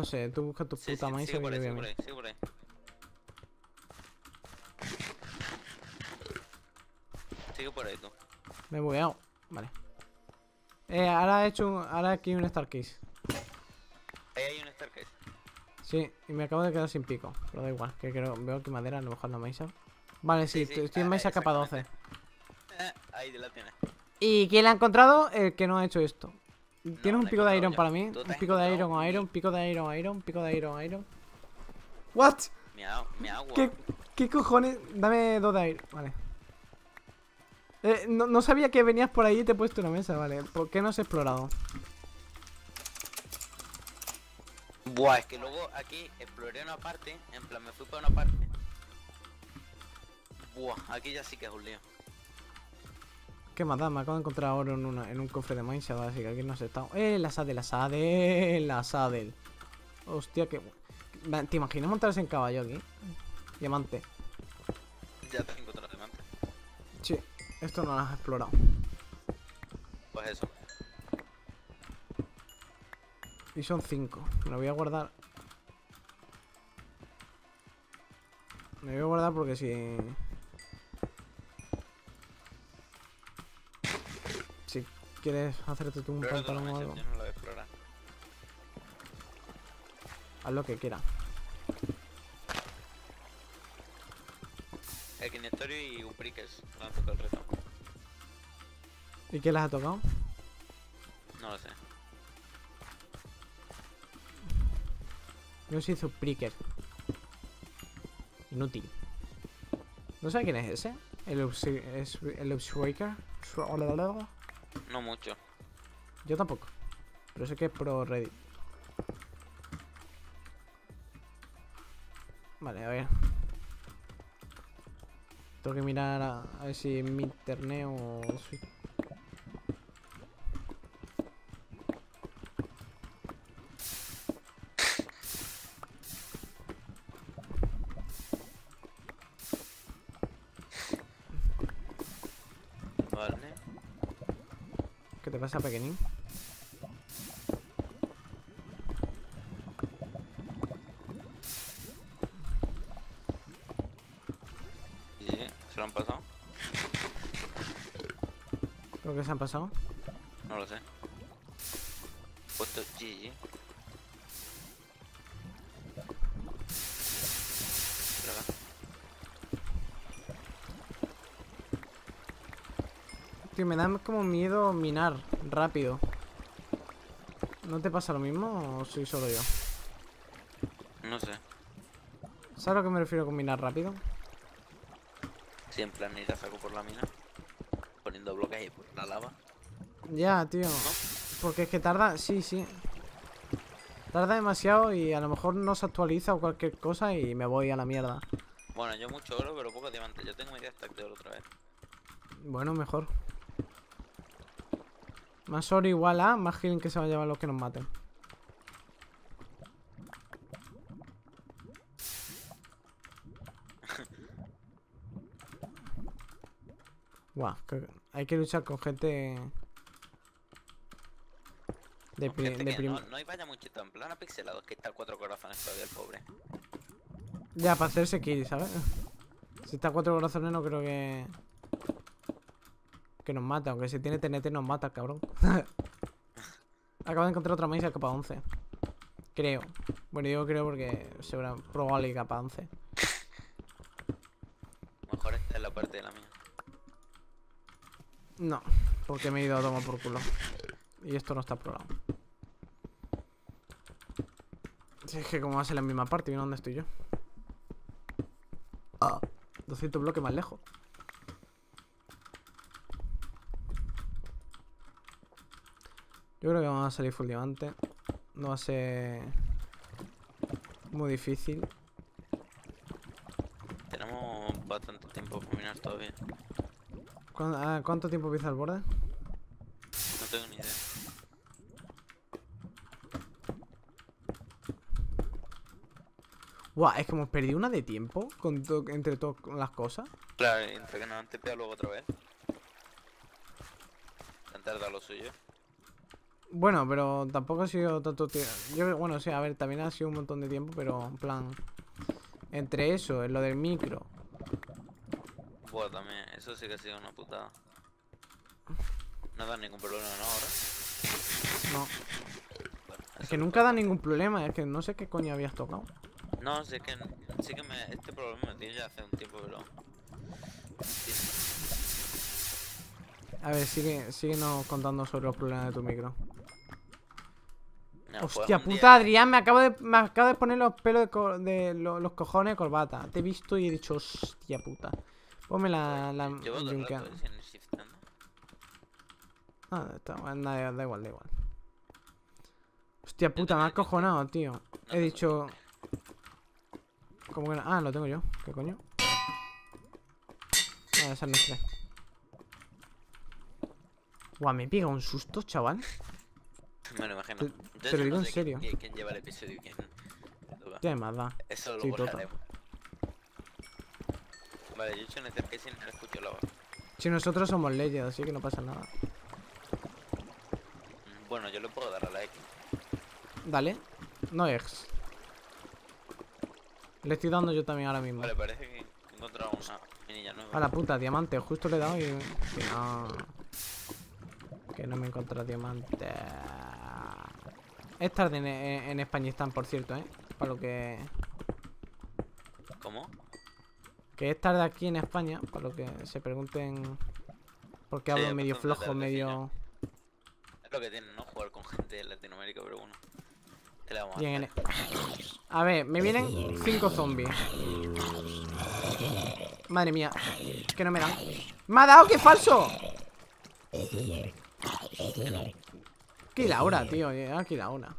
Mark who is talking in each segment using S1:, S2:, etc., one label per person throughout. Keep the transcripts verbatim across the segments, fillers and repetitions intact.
S1: sé, tú buscas tu
S2: Sí,
S1: puta
S2: sí,
S1: maíz.
S2: sigue por ahí, sigue por ahí, sigue por ahí. Sigue por ahí tú.
S1: Me he bugueado. Vale. Eh, ahora he hecho un, ahora aquí un Starcase.
S2: Ahí hay un staircase.
S1: Sí, y me acabo de quedar sin pico. Pero da igual, que creo, veo que madera, a lo mejor no me hizo. Vale, sí,
S2: Sí, sí,
S1: estoy estoy en
S2: ah,
S1: mesa capa doce.
S2: exactamente. Eh, ahí te la tienes.
S1: ¿Y quién la ha encontrado? El que no ha hecho esto. ¿Tienes
S2: No,
S1: un
S2: la he
S1: pico de
S2: encontrado
S1: iron
S2: yo.
S1: para mí?
S2: Tú te
S1: Un
S2: has
S1: pico de
S2: encontrado
S1: iron,
S2: mi-
S1: iron, pico de iron, iron, pico de iron, iron. ¿What?
S2: Mi, agua, mi agua.
S1: ¿Qué, qué cojones? Dame dos de iron. Vale. Eh, no, no sabía que venías por ahí y te he puesto una mesa, vale. ¿Por qué no has explorado?
S2: Buah, es que luego aquí exploré una parte, en plan me fui para una parte. Buah, aquí ya sí que es un lío.
S1: ¿Qué más da? Me acabo de encontrar oro en, una, en un cofre de Minecraft, así que aquí no has estado. ¡Eh! La Sadel, la Sadel, la Sadel. Hostia, qué... ¿Te imaginas montarse en caballo aquí? Diamante.
S2: Ya te he encontrado diamante.
S1: Sí, esto no lo has explorado.
S2: Pues eso.
S1: Y son cinco. Me lo voy a guardar. Me voy a guardar porque si... Si quieres hacerte tú un
S2: Explora toda la
S1: pantalón o
S2: mesa,
S1: algo,
S2: yo no la voy a explorar.
S1: haz lo que quieras.
S2: El Kinectorio y Ubriques lo han tocado el reto.
S1: ¿Y qué les ha tocado?
S2: No lo sé.
S1: Yo sí hice un pricker. Inútil. ¿No sabes quién es ese? El Upsi- es- el Upswaker.
S2: No mucho.
S1: Yo tampoco. Pero sé que es pro Reddit. Vale, a ver. Tengo que mirar a, a ver si en mi internet o... si-
S2: Vale.
S1: ¿Qué te pasa, pequeñín?
S2: Sí, se lo han pasado.
S1: ¿Lo que se han pasado?
S2: No lo sé. Puesto G G.
S1: Tío, me da como miedo minar rápido. ¿No te pasa lo mismo o soy solo yo?
S2: No sé.
S1: ¿Sabes a lo que me refiero con minar rápido?
S2: Si en plan ir a saco por la mina. Poniendo bloques ahí por la lava.
S1: Ya, tío. Porque es que tarda... Sí, sí. Tarda demasiado y a lo mejor no se actualiza o cualquier cosa y me voy a la mierda.
S2: Bueno, yo mucho oro, pero poco diamante. Yo tengo media stack de oro otra vez.
S1: Bueno, mejor. Más oro igual a más healing que se va a llevar los que nos maten. Guau, que hay que luchar con gente... De,
S2: Con
S1: pri
S2: gente
S1: de
S2: que
S1: prim-
S2: no, no hay vaya muchito en plan a pixelados, que está a cuatro corazones todavía el pobre.
S1: Ya, para hacerse kill, ¿sabes? Si está a cuatro corazones no creo que... Que nos mata, aunque si tiene T N T nos mata, cabrón. Acabo de encontrar otra maíz capa once. Creo. Bueno, digo creo porque segura probable capa once.
S2: Mejor esta es la parte de la mía.
S1: No, porque me he ido a tomar por culo. Y esto no está explorado. Si es que como va a ser la misma parte, mira dónde estoy yo. Ah, doscientos bloques más lejos. Yo creo que vamos a salir full diamante. No va a ser muy difícil.
S2: Tenemos bastante tiempo para minar todavía.
S1: ¿Cuán- ah, ¿Cuánto tiempo empieza el borde?
S2: No tengo ni idea.
S1: Guau, es que hemos perdido una de tiempo con to- entre todas las cosas.
S2: Claro, entre que nos han tepeado luego otra vez. Han tardado lo suyo.
S1: Bueno, pero tampoco ha sido tanto tiempo. Yo, bueno, sí, a ver, también ha sido un montón de tiempo, pero en plan. Entre eso, en lo del micro.
S2: Bueno, también, eso sí que ha sido una putada. No da ningún problema, ¿no? Ahora.
S1: No.
S2: Bueno,
S1: Es
S2: eso
S1: que
S2: lo
S1: nunca da
S2: pasa.
S1: ningún problema, es que no sé qué coño habías tocado.
S2: No, sí que, sí que me, este problema me tiene ya hace un tiempo, pero... Sí.
S1: A ver, sigue, síguenos contando sobre los problemas de tu micro.
S2: No, pues
S1: Hostia
S2: un
S1: puta,
S2: día-
S1: Adrián, me acabo de, me acabo de poner los pelos de, co- de lo- los cojones de corbata. Te he visto y he dicho, hostia puta. Ponme la, la
S2: Llevo todo el
S1: Junker.
S2: rato, ¿eh? Sin shiftando.
S1: Ah, está, bueno, da, da igual, da igual. Hostia puta, me
S2: también
S1: has cojonado, tío.
S2: No
S1: He
S2: te
S1: dicho. ¿Cómo que no? Ah, lo tengo yo. ¿Qué coño? Ah, esa no es tres. Guau, me pega un susto, chaval.
S2: Me lo imagino.
S1: Te-
S2: Yo
S1: te
S2: ya
S1: lo digo
S2: no
S1: en
S2: sé
S1: serio.
S2: Quién, quién lleva el episodio y quién le toca.
S1: ¿Qué más da?
S2: Eso lo
S1: Sí, tota.
S2: borraremos. Vale, yo he hecho en el que sin no escucho la voz.
S1: Si nosotros somos leyes, así que no pasa nada.
S2: Mm, Bueno, yo le puedo dar a la X.
S1: Dale. No es. Le estoy dando yo también ahora mismo.
S2: Vale, parece que he encontrado una minilla nueva.
S1: A la puta, diamante. Justo le he dado y... Que no... Que no me he encontrado diamante. Es tarde en, en, en Españistán, por cierto, ¿eh? Para lo que...
S2: ¿Cómo?
S1: Que es tarde aquí en España, para lo que se pregunten... Por qué
S2: Sí,
S1: hablo
S2: es
S1: medio
S2: bastante
S1: flojo, medio...
S2: Es lo que tienen, ¿no? Jugar con gente de Latinoamérica, pero bueno. ¿Qué le vamos a
S1: Bien,
S2: hacer?
S1: a ver, me vienen cinco zombies. Madre mía, que no me dan. ¡Me ha dado! ¡Qué falso! ¡Qué Laura, tío! ¡Qué Laura!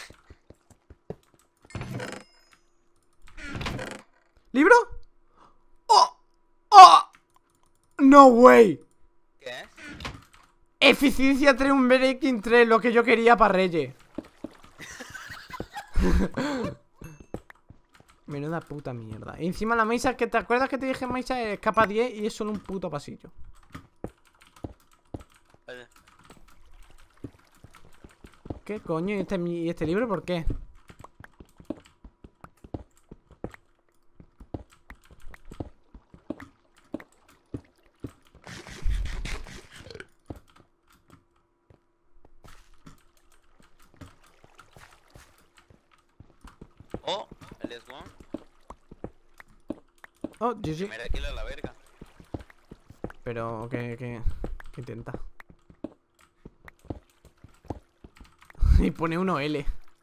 S1: ¿Libro? ¡Oh! ¡Oh! ¡No way!
S2: ¿Qué es?
S1: Eficiencia tres, un breaking tres, lo que yo quería para Reyes. Menuda puta mierda. Y encima la mesa, que te acuerdas que te dije mesa es capa diez y es solo un puto pasillo.
S2: Vale.
S1: ¿Qué coño? ¿Y este, y este libro por qué?
S2: Oh, el S uno.
S1: Oh, G G.
S2: Primera kill a la verga.
S1: Pero, ¿qué, qué, qué intenta? Y pone uno L.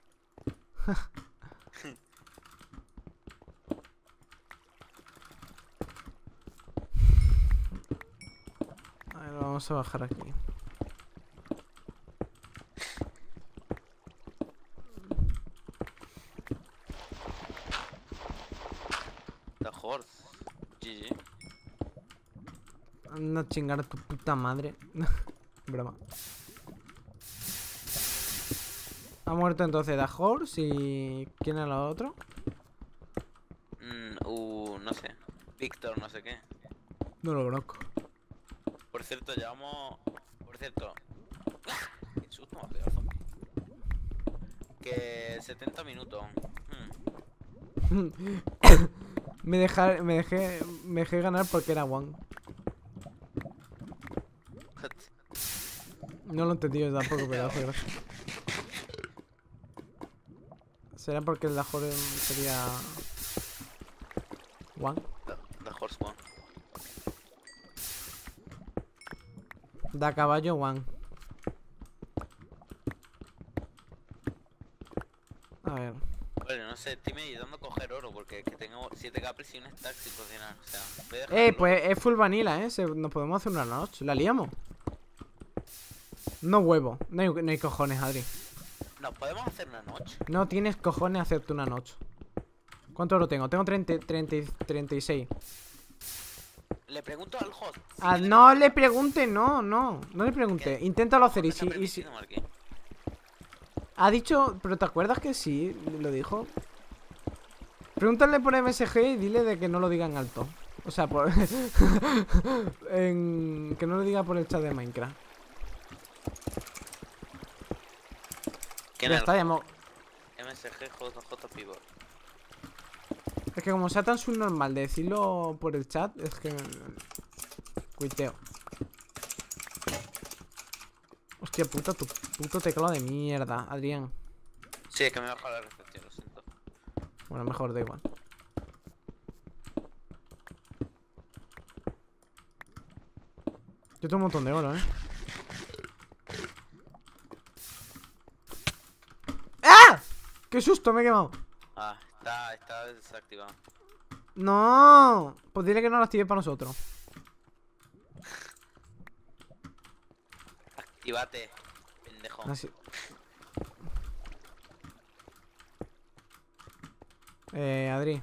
S1: A ver, vamos a bajar aquí.
S2: The Horse. G G.
S1: Anda a chingar a tu puta madre. Broma. Ha muerto entonces The Horse y... ¿Quién era el otro?
S2: Mm, uh, no sé. Víctor, no sé qué.
S1: No lo conozco.
S2: Por cierto, llevamos... Por cierto... Qué susto me ha pegado el zombie. Que setenta minutos. Hmm.
S1: me, dejar, me dejé me dejé ganar porque era One. No lo entendí yo tampoco, pero hace gracia. ¿Será porque el Lahore sería... One?
S2: The, the Horse One.
S1: Da caballo One. A ver.
S2: Vale, no sé, estoy meditando coger oro porque es que tengo siete capres y un stack sin cocinar. O sea, voy a
S1: Eh,
S2: dejarlo.
S1: pues es full vanilla, eh. Se- nos podemos hacer una noche. ¿La liamos? No huevo. No hay, no hay cojones, Adri.
S2: ¿Nos podemos hacer una noche?
S1: No tienes cojones hacerte una noche. ¿Cuánto oro tengo? Tengo treinta, treinta, treinta y seis.
S2: Le pregunto al host. si
S1: Ah,
S2: tiene
S1: no
S2: permiso.
S1: le pregunte, no, no. No le pregunte. Inténtalo hacer y
S2: Está
S1: si, y si...
S2: permitido, Marquín.
S1: Ha dicho... ¿Pero te acuerdas que sí? Lo dijo. Pregúntale por M S G y dile de que no lo diga en alto. O sea, por... en... Que no lo diga por el chat de Minecraft.
S2: ¿Quién
S1: Ya
S2: es?
S1: está, ya hemos...
S2: M S G J J Pivot.
S1: Es que como sea tan subnormal de decirlo por el chat, es que... Cuiteo. Hostia puta, tu puto teclado de mierda, Adrián.
S2: Sí, es que me baja la recepción, lo siento.
S1: Bueno, mejor, da igual. Yo tengo un montón de oro, ¿eh? ¡Ah! ¡Qué susto! Me he quemado.
S2: Ah, está, está desactivado.
S1: No. Pues dile que no lo active para nosotros.
S2: Actívate, pendejo.
S1: Así. Eh, Adri.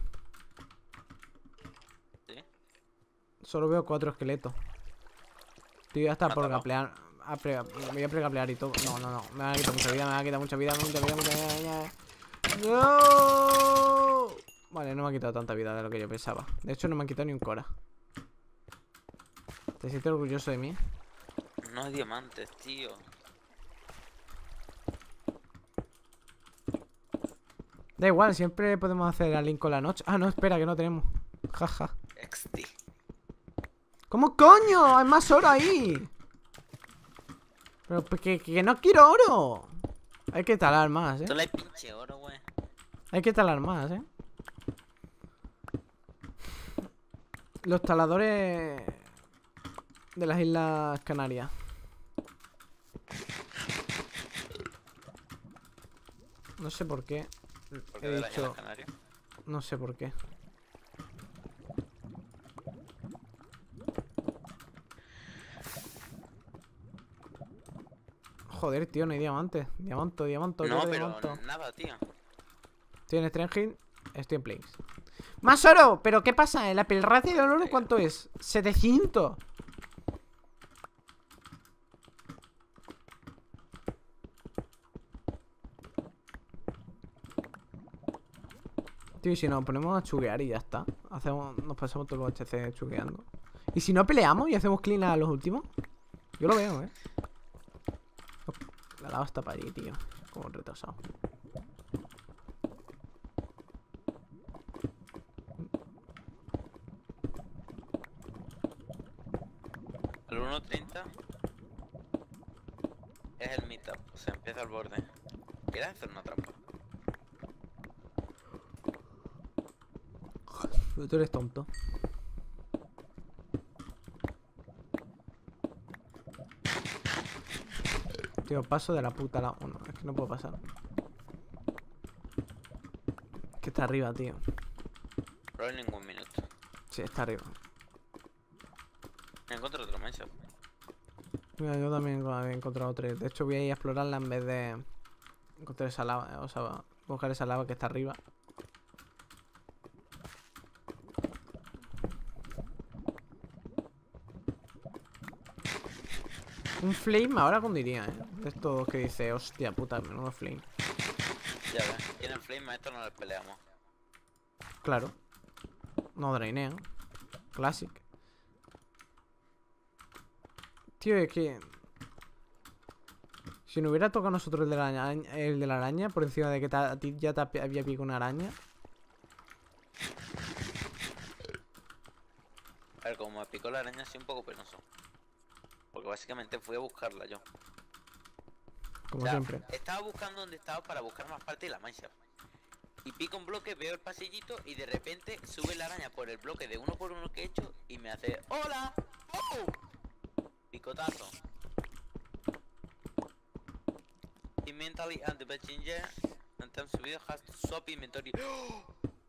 S2: ¿Sí?
S1: Solo veo cuatro esqueletos. Tío, ya está
S2: Me
S1: por
S2: ha tapado.
S1: gaplear. a pre- Me voy a pregaplear y todo. No, no, no. Me va a quitar mucha vida, me va a quitar mucha vida, mucha vida, mucha vida. ¡No! Vale, no me ha quitado tanta vida de lo que yo pensaba. De hecho, no me han quitado ni un cora. ¿Te sientes orgulloso de mí?
S2: No hay diamantes, tío.
S1: Da igual, siempre podemos hacer al link con la noche. Ah, no, espera, que no tenemos. Jaja.
S2: X D.
S1: ¿Cómo coño? Hay más oro ahí. Pero pues, que, que no quiero oro. Hay que talar más, eh.
S2: Solo hay pinche oro, güey.
S1: Hay que talar más, eh. Los taladores de las Islas Canarias. No sé por qué.
S2: ¿Por qué
S1: He
S2: de las
S1: dicho...
S2: Islas Canarias?
S1: No sé por qué. Joder, tío, no hay diamantes. Diamanto, diamanto,
S2: No,
S1: quiero
S2: pero
S1: diamanto.
S2: nada, tío.
S1: Estoy en Strength, estoy en Plains. ¡Más oro! ¿Pero qué pasa? ¿El apelrace del oro cuánto es? ¡setecientos! Tío, y si nos ponemos a chuguear y ya está. Hacemos, nos pasamos todo el H C chugueando. ¿Y si no peleamos y hacemos clean a los últimos? Yo lo veo, eh. La lava está para allí, tío. Como retrasado.
S2: El uno treinta es el meetup, o sea, empieza al borde. ¿Quieres hacer una trampa?
S1: Pero tú eres tonto. Tío, paso de la puta la... Oh, no, es que no puedo pasar. Es que está arriba, tío.
S2: No hay ningún minuto.
S1: Sí, está arriba.
S2: Encuentro otro mindset.
S1: Mira, yo también había encontrado tres. De hecho, voy a ir a explorarla en vez de encontrar esa lava. O sea, buscar esa lava que está arriba. Un flame ahora condiría, eh. De estos que dice, hostia puta, menudo flame.
S2: Ya ves, tienen flame, a esto no les peleamos.
S1: Claro. No drainean. Classic. Tío, es que... Si no hubiera tocado a nosotros el de la araña, el de la araña por encima de que ta- a ti ya te había picado una araña.
S2: A ver, como me picó la araña, así un poco penoso. Porque básicamente fui a buscarla yo.
S1: Como
S2: O sea,
S1: siempre.
S2: estaba buscando donde estaba para buscar más parte de la mancha. Y pico un bloque, veo el pasillito y de repente sube la araña por el bloque de uno por uno que he hecho y me hace ¡Hola! ¡Oh! Picotazo. Mentally and the Betchinger and time subido has to swap inventory. ¡Oh!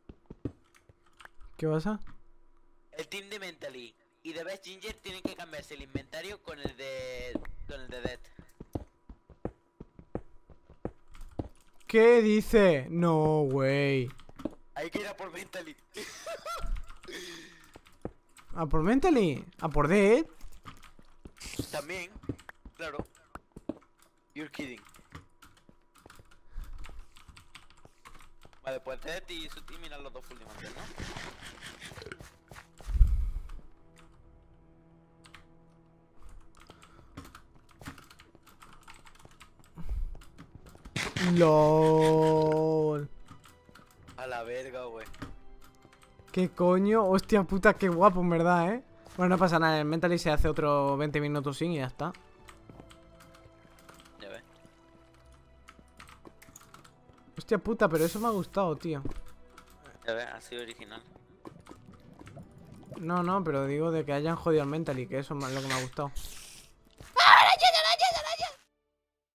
S1: ¿Qué pasa?
S2: El team de Mentally y de Best Ginger tienen que cambiarse el inventario con el de con el de Dead.
S1: ¿Qué dice? No, güey.
S2: Hay que ir a por Mentally.
S1: ¿A por Mentally? ¿A por Dead?
S2: También, claro. You're kidding. Vale, pues Dead y su team miran los dos full diamantes, ¿no?
S1: LOL.
S2: A la verga, güey.
S1: ¿Qué coño? Hostia puta, qué guapo, en verdad, ¿eh? Bueno, no pasa nada, el Mentally se hace otro veinte minutos sin y ya está.
S2: Ya ves.
S1: Hostia puta, pero eso me ha gustado, tío.
S2: Ya ves, ha sido original.
S1: No, no, pero digo de que hayan jodido al Mentally, que eso es lo que me ha gustado.